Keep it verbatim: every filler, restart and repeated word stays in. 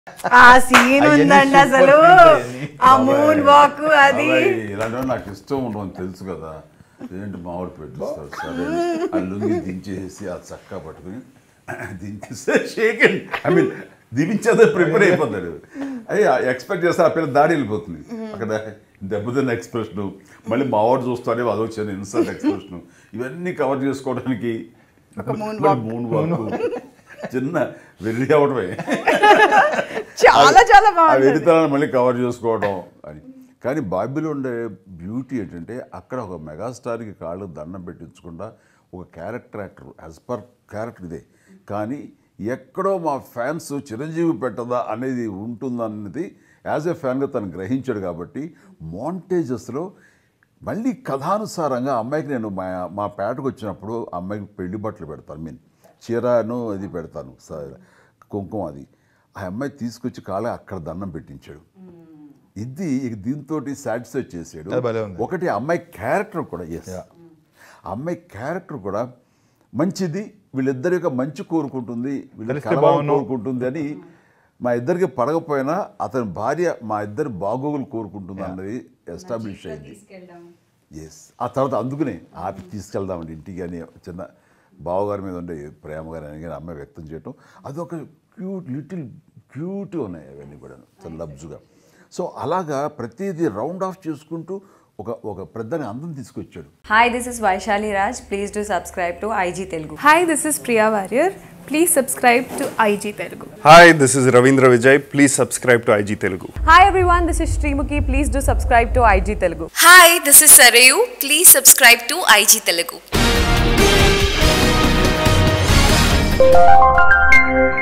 ఆ సీన్ ఉందండి అసలు, ఆ మూన్ వాక్ అది ఇలాంటి నాకు ఇష్టం ఉండదు తెలుసు కదా. ఏంటి మామిడి పెట్టిస్తారు సరే ఆ లుంగి దించేసి ఆ చక్కా పట్టుకుని దించేస్తే షేక్ ఐ మీన్ దించేదే ప్రిపేర్ అయిపోతాడు. అయ్యి ఎక్స్పెక్ట్ చేస్తే ఆ పిల్ల దాడి వెళ్ళిపోతుంది. అక్కడ దెబ్బతిన్న ఎక్స్ప్రెషను, మళ్ళీ మావాడు చూస్తాడే అదో చిన్న ఇన్సల్ట్ ఎక్స్ప్రెషను, ఇవన్నీ కవర్ చేసుకోవడానికి మూన్ వాక్ చిన్న వెర్రి అవడమే చాలా చాలా బాగుంది. ఆ వెర్రితనాన్ని మళ్ళీ కవర్ చేసుకోవడం అని. కానీ బాబీలో ఉండే బ్యూటీ ఏంటంటే అక్కడ ఒక మెగాస్టార్కి కాళ్ళు దండం పెట్టించకుండా ఒక character actor as per character ఇదే, కానీ ఎక్కడో మా ఫ్యాన్స్ చిరంజీవి పెట్టదా అనేది ఉంటుందన్నది యాజ్ ఏ ఫ్యాన్గా తను గ్రహించాడు. కాబట్టి మాంటేజెస్లో మళ్ళీ కథానుసారంగా అమ్మాయికి నేను మా మా పేటకు వచ్చినప్పుడు అమ్మాయికి పెళ్లి బట్టలు పెడతాను, మీన్ చీరను అది పెడతాను, కుంకుమ అది. ఆ అమ్మాయి తీసుకొచ్చి కాళ్ళ అక్కడ దండం పెట్టించాడు. ఇది దీంతో సాటిస్ఫై చేసాడు. ఒకటి అమ్మాయి క్యారెక్టర్ కూడా, ఎస్ అమ్మాయి క్యారెక్టర్ కూడా మంచిది, వీళ్ళిద్దరి యొక్క మంచి కోరుకుంటుంది, వీళ్ళ కోరుకుంటుంది అని. మా ఇద్దరికి పడకపోయినా అతని భార్య మా ఇద్దరు బాగోగులు కోరుకుంటుంది అన్నది ఎస్టాబ్లిష్ అయింది. ఎస్ ఆ తర్వాత అందుకునే ఆపి తీసుకెళ్దామండి ఇంటికి అని చిన్న బావగారి మీద ఉండే ప్రేమ గారి అని కానీ అమ్మాయి వ్యక్తం చేయటం, అదొక క్యూట్ లిటిల్ క్యూట్ ఉన్నాయి అవన్నీ కూడా చాలా లబ్జుగా. సో అలాగా ప్రతిదీ రౌండ్ ఆఫ్ చేసుకుంటూ ఒక ఒక పెద్దని అందం తీసుకొచ్చాడు. Hi, this is Vaishali Raj, please do subscribe to IG Telugu. Hi, this is Priya Warrier, please subscribe to IG Telugu. Hi, this is Ravindra Vijay, please subscribe to IG Telugu. Hi everyone, this is Sreemukhi, please do subscribe to IG Telugu. Hi, this is Sareyu, please subscribe to IG Telugu.